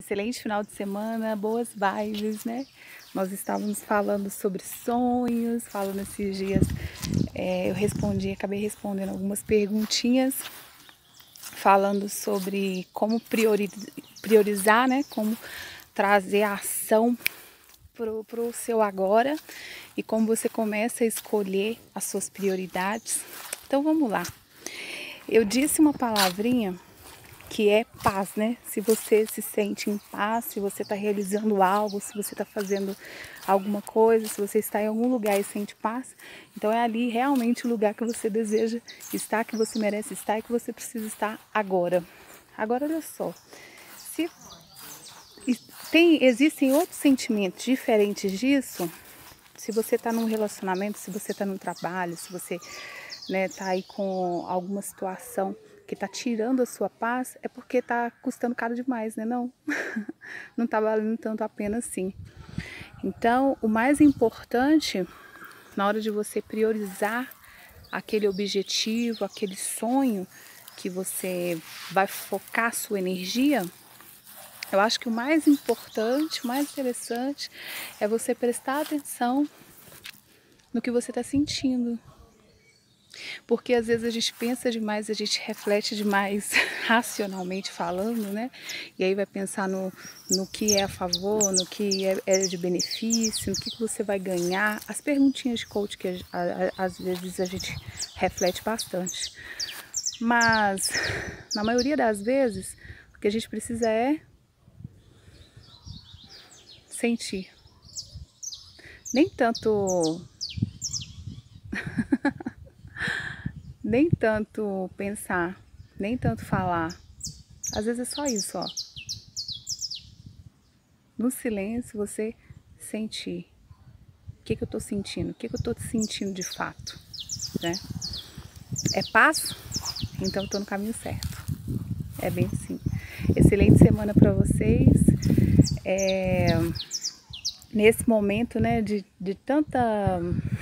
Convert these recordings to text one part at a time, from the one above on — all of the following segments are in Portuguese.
excelente final de semana, boas vibes, né? Nós estávamos falando sobre sonhos, falando esses dias, acabei respondendo algumas perguntinhas, falando sobre como priorizar, né? Como trazer a ação pro seu agora e como você começa a escolher as suas prioridades. Então vamos lá. Eu disse uma palavrinha que é paz, né? Se você se sente em paz, se você está realizando algo, se você está fazendo alguma coisa, se você está em algum lugar e sente paz, então é ali realmente o lugar que você deseja estar, que você merece estar e que você precisa estar agora. Agora, olha só, se existem outros sentimentos diferentes disso, se você está num relacionamento, se você está num trabalho, se você tá aí com alguma situação que está tirando a sua paz, é porque está custando caro demais, né? Não, não está valendo tanto a pena assim. Então, o mais importante, na hora de você priorizar aquele objetivo, aquele sonho que você vai focar a sua energia, eu acho que o mais importante, o mais interessante é você prestar atenção no que você está sentindo. Porque às vezes a gente pensa demais, a gente reflete demais, racionalmente falando, né? E aí vai pensar no que é a favor, no que é de benefício, no que você vai ganhar. As perguntinhas de coach que às vezes a gente reflete bastante. Mas, na maioria das vezes, o que a gente precisa é sentir. Nem tanto pensar, nem tanto falar. Às vezes é só isso, ó. No silêncio você sentir. O que eu tô sentindo? O que eu tô sentindo de fato, né? É paz? Então eu tô no caminho certo. É bem assim. Excelente semana para vocês. Nesse momento, né, de tanta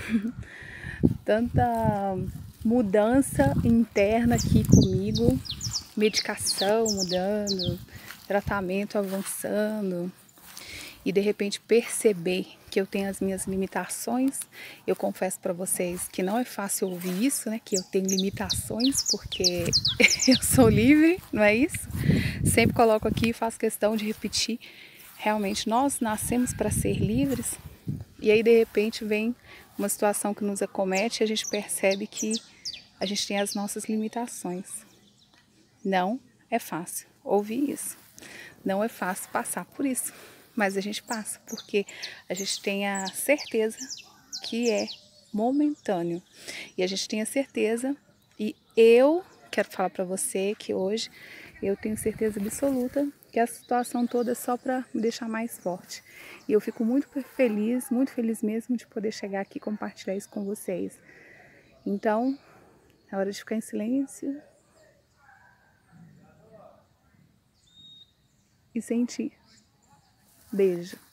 tanta mudança interna aqui comigo, medicação mudando, tratamento avançando, e de repente perceber que eu tenho as minhas limitações. Eu confesso para vocês que não é fácil ouvir isso, né? Que eu tenho limitações, porque eu sou livre, não é isso? Sempre coloco aqui e faço questão de repetir. Realmente nós nascemos para ser livres, e aí de repente vem uma situação que nos acomete e a gente percebe que a gente tem as nossas limitações. Não é fácil ouvir isso. Não é fácil passar por isso. Mas a gente passa, porque a gente tem a certeza que é momentâneo. E a gente tem a certeza, e eu quero falar para você que hoje eu tenho certeza absoluta que a situação toda é só para me deixar mais forte. E eu fico muito feliz mesmo de poder chegar aqui e compartilhar isso com vocês. Então, é hora de ficar em silêncio e sentir. Beijo.